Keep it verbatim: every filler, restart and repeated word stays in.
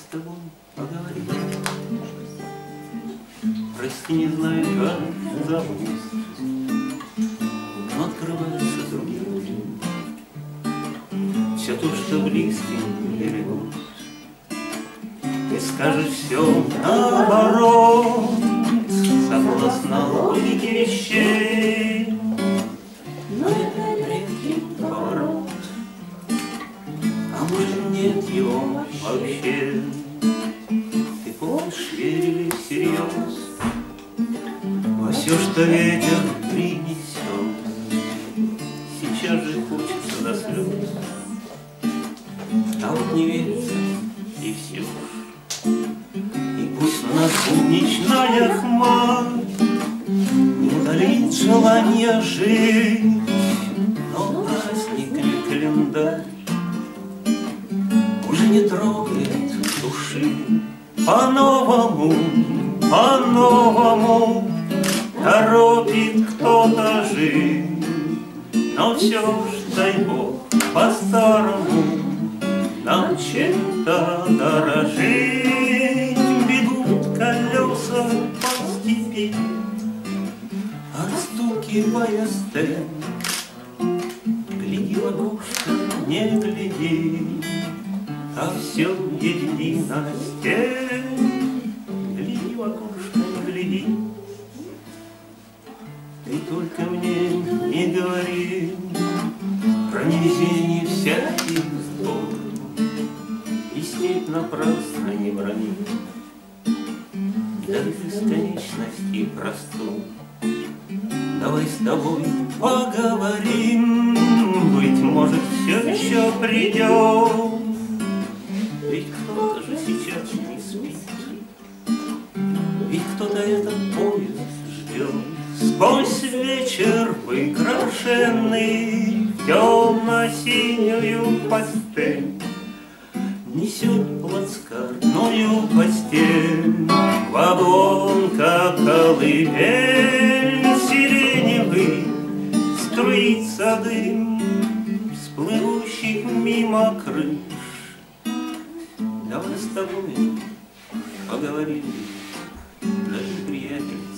с тобой поговорить. Прости, не знаю, как зовут, но открываются другие люди. Все то, что близким берегут. Ты скажешь все наоборот, согласно логике вещей. Но это редкий поворот, а может нет его вообще. Ты помнишь, верили всерьез во все, что ветер принесет. Сейчас же хочется до слез, а вот не верится и все. И пусть на нас будничная хмарь не удалит желание жить, но праздник или календарь уже не трогает души. По-новому, по-новому торопит кто-то жить, но все ж, дай Бог, по-старому нам чем-то дорожить. Бегут колеса по степи, отстукивая стен. Гляди в окошко, не гляди, а все едино стен. Гляди в окошко, не гляди, ты только мне не говори про невезение всяких сбор, и степь напрасно не брони, до бесконечности простор. Давай с тобой поговорим, быть может, все еще придет, ведь кто-то же сейчас не спит, ведь кто-то этот поезд ждет. Сквозь вечер выкрашенный в темно-синюю постель несет плацкартную постель вагон, как колыбель. Сиреневый струится дым с плывущих мимо крыш. Давай с тобой поговорим, дорогой приятель.